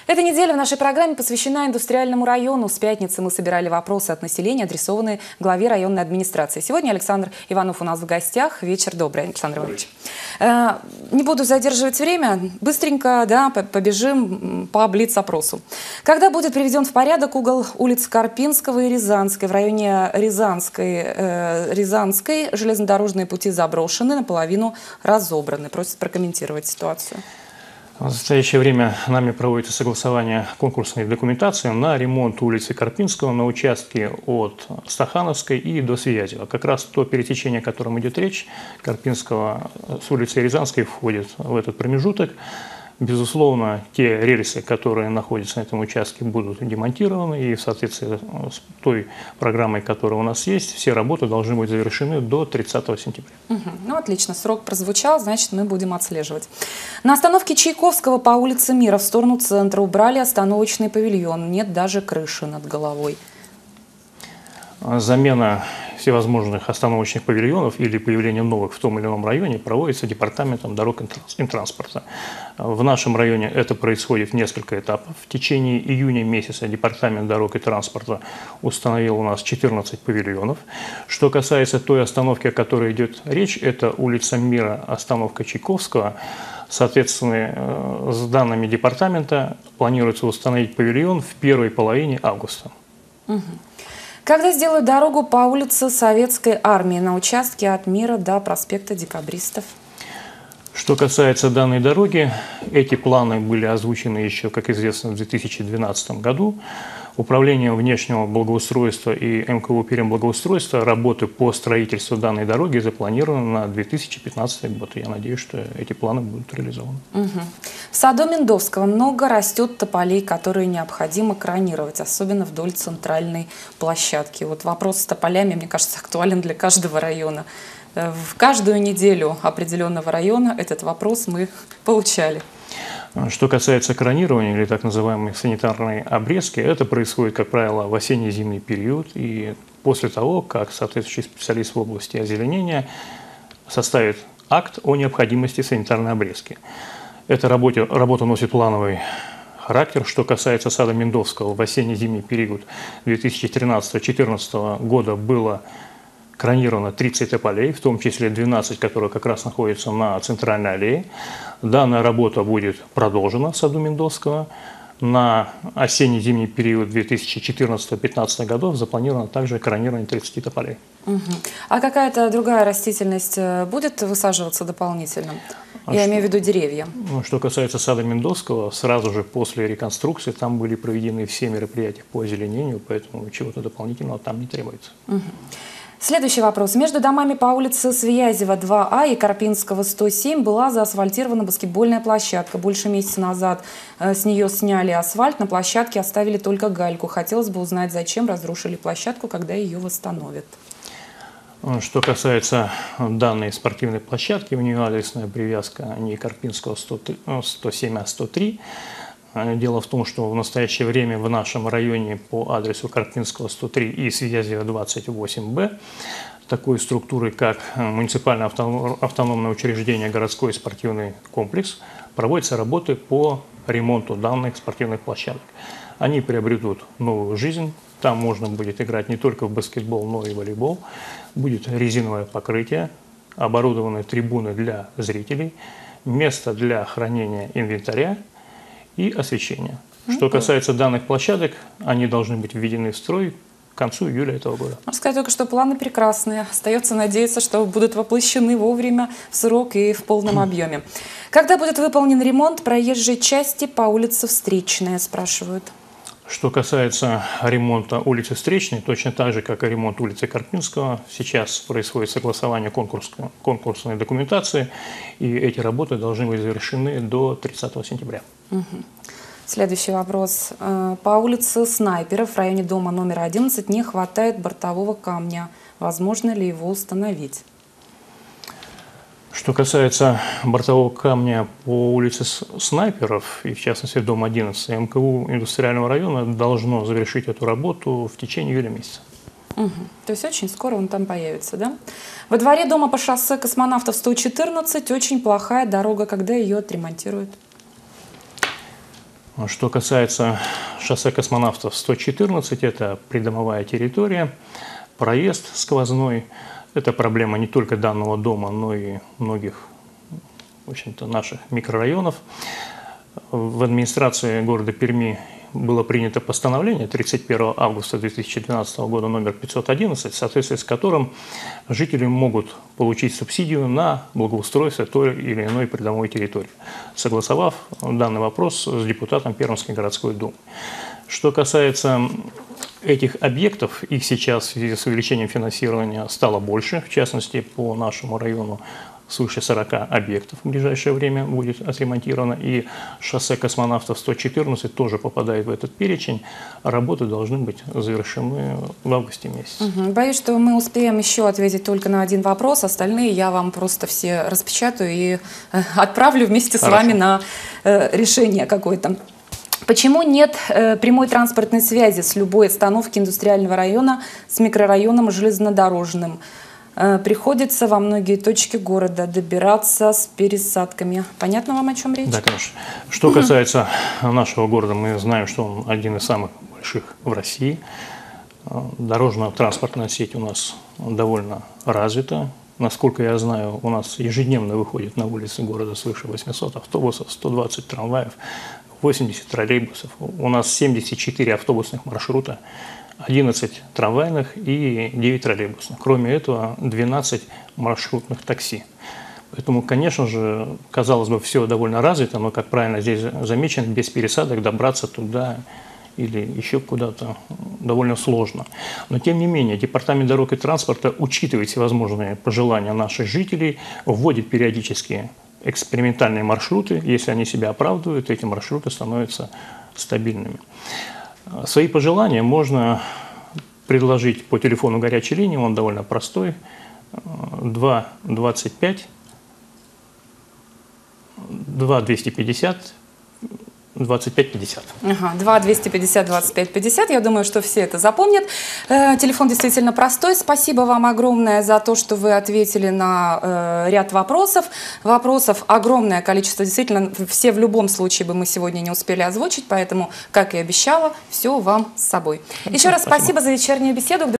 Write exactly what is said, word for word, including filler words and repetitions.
Эта неделя в нашей программе посвящена индустриальному району. С пятницы мы собирали вопросы от населения, адресованные главе районной администрации. Сегодня Александр Иванов у нас в гостях. Вечер добрый, Александр Иванович. Э, не буду задерживать время. Быстренько да, побежим по блиц-опросу. Когда будет приведен в порядок угол улиц Карпинского и Рязанской? В районе Рязанской, э, Рязанской железнодорожные пути заброшены, наполовину разобраны. Просят прокомментировать ситуацию. В настоящее время нами проводится согласование конкурсной документации на ремонт улицы Карпинского на участке от Стахановской и до Свиязева. Как раз то пересечение, о котором идет речь, Карпинского с улицы Рязанской входит в этот промежуток. Безусловно, те рельсы, которые находятся на этом участке, будут демонтированы, и в соответствии с той программой, которая у нас есть, все работы должны быть завершены до тридцатого сентября. Угу. Ну, отлично, срок прозвучал, значит, мы будем отслеживать. На остановке Чайковского по улице Мира в сторону центра убрали остановочный павильон, нет даже крыши над головой. Замена всевозможных остановочных павильонов или появление новых в том или ином районе проводится департаментом дорог и транспорта. В нашем районе это происходит в несколько этапов. В течение июня месяца департамент дорог и транспорта установил у нас четырнадцать павильонов. Что касается той остановки, о которой идет речь, это улица Мира, остановка Чайковского. Соответственно, с данными департамента планируется установить павильон в первой половине августа. Угу. Когда сделают дорогу по улице Советской Армии на участке от Мира до проспекта Декабристов? Что касается данной дороги, эти планы были озвучены еще, как известно, в две тысячи двенадцатом году. Управлением внешнего благоустройства и эм ка у «Пермблагоустройство» работы по строительству данной дороги запланированы на две тысячи пятнадцатый год. И я надеюсь, что эти планы будут реализованы. Угу. В саду Мендовского много растет тополей, которые необходимо кронировать, особенно вдоль центральной площадки. Вот вопрос с тополями, мне кажется, актуален для каждого района. В каждую неделю определенного района этот вопрос мы получали. Что касается кронирования или так называемой санитарной обрезки, это происходит, как правило, в осенне-зимний период и после того, как соответствующий специалист в области озеленения составит акт о необходимости санитарной обрезки. Эта работа, работа носит плановый характер. Что касается сада Мендовского, в осенне-зимний период две тысячи тринадцатого — две тысячи четырнадцатого года было кронировано тридцать тополей, в том числе двенадцать, которые как раз находятся на центральной аллее. Данная работа будет продолжена в саду Мендовского. На осенне-зимний период две тысячи четырнадцатого — две тысячи пятнадцатого годов запланировано также кронирование тридцати тополей. Угу. А какая-то другая растительность будет высаживаться дополнительно? А Я что, имею в виду деревья. Что касается сада Мендовского, сразу же после реконструкции там были проведены все мероприятия по озеленению, поэтому чего-то дополнительного там не требуется. Угу. Следующий вопрос. Между домами по улице Свиязева два А и Карпинского сто семь была заасфальтирована баскетбольная площадка. Больше месяца назад с нее сняли асфальт, на площадке оставили только гальку. Хотелось бы узнать, зачем разрушили площадку, когда ее восстановят. Что касается данной спортивной площадки, у нее адресная привязка не Карпинского сто семь, а сто три. Дело в том, что в настоящее время в нашем районе по адресу Карпинского сто три и Свиязева двадцать восемь Б такой структуры, как муниципальное автономное учреждение «Городской спортивный комплекс», проводятся работы по ремонту данных спортивных площадок. Они приобретут новую жизнь. Там можно будет играть не только в баскетбол, но и в волейбол. Будет резиновое покрытие, оборудованные трибуны для зрителей, место для хранения инвентаря и освещение. Что касается данных площадок, они должны быть введены в строй к концу июля этого года. Можно сказать только, что планы прекрасные. Остается надеяться, что будут воплощены вовремя, в срок и в полном объеме. Когда будет выполнен ремонт проезжей части по улице Встречная, спрашивают. Что касается ремонта улицы Встречной, точно так же, как и ремонт улицы Карпинского, сейчас происходит согласование конкурсной, конкурсной документации, и эти работы должны быть завершены до тридцатого сентября. Угу. Следующий вопрос. По улице Снайперов в районе дома номер одиннадцать не хватает бортового камня. Возможно ли его установить? Что касается бортового камня по улице Снайперов, и в частности дом одиннадцать, эм ка у индустриального района должно завершить эту работу в течение июля месяца. Угу. То есть очень скоро он там появится, да? Во дворе дома по шоссе Космонавтов сто четырнадцать очень плохая дорога, когда ее отремонтируют? Что касается шоссе космонавтов сто четырнадцать, это придомовая территория, проезд сквозной. Это проблема не только данного дома, но и многих, в общем-то, наших микрорайонов. В администрации города Перми было принято постановление тридцать первого августа две тысячи двенадцатого года номер пятьсот одиннадцать, в соответствии с которым жители могут получить субсидию на благоустройство той или иной придомовой территории, согласовав данный вопрос с депутатом Пермской городской думы. Что касается этих объектов, их сейчас в связи с увеличением финансирования стало больше, в частности, по нашему району свыше сорока объектов в ближайшее время будет отремонтировано, и шоссе космонавтов сто четырнадцать тоже попадает в этот перечень. Работы должны быть завершены в августе месяце. Угу. Боюсь, что мы успеем еще ответить только на один вопрос, остальные я вам просто все распечатаю и э, отправлю вместе Хорошо. с вами на э, решение какое-то. Почему нет э, прямой транспортной связи с любой остановки индустриального района с микрорайоном железнодорожным? Приходится во многие точки города добираться с пересадками. Понятно вам, о чем речь? Да, конечно. Что касается нашего города, мы знаем, что он один из самых больших в России. Дорожно-транспортная сеть у нас довольно развита. Насколько я знаю, у нас ежедневно выходит на улицы города свыше восьмисот автобусов, сто двадцать трамваев, восемьдесят троллейбусов. У нас семьдесят четыре автобусных маршрута, одиннадцать трамвайных и девять троллейбусных. Кроме этого, двенадцать маршрутных такси. Поэтому, конечно же, казалось бы, все довольно развито, но, как правильно здесь замечено, без пересадок добраться туда или еще куда-то довольно сложно. Но, тем не менее, Департамент дорог и транспорта учитывает всевозможные пожелания наших жителей, вводит периодически экспериментальные маршруты. Если они себя оправдывают, эти маршруты становятся стабильными. Свои пожелания можно предложить по телефону горячей линии, он довольно простой, два двадцать пять, два двести пятьдесят, двадцать пять пятьдесят. Ага, два двести пятьдесят двадцать пять пятьдесят. Я думаю, что все это запомнят. Э, телефон действительно простой. Спасибо вам огромное за то, что вы ответили на э, ряд вопросов. Вопросов огромное количество. Действительно, все в любом случае бы мы сегодня не успели озвучить, поэтому, как и обещала, все вам с собой. Еще раз спасибо, спасибо за вечернюю беседу.